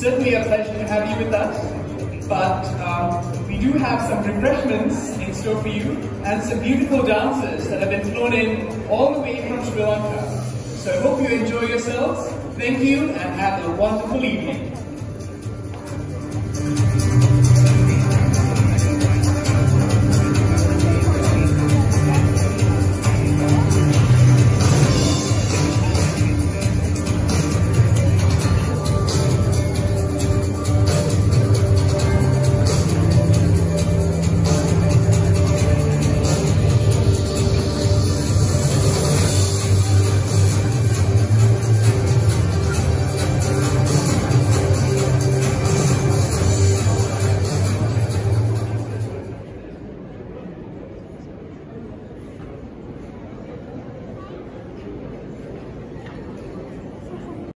certainly a pleasure to have you with us. But we do have some refreshments in store for you and some beautiful dancers that have been flown in all the way from Sri Lanka. So I hope you enjoy yourselves. Thank you and have a wonderful evening.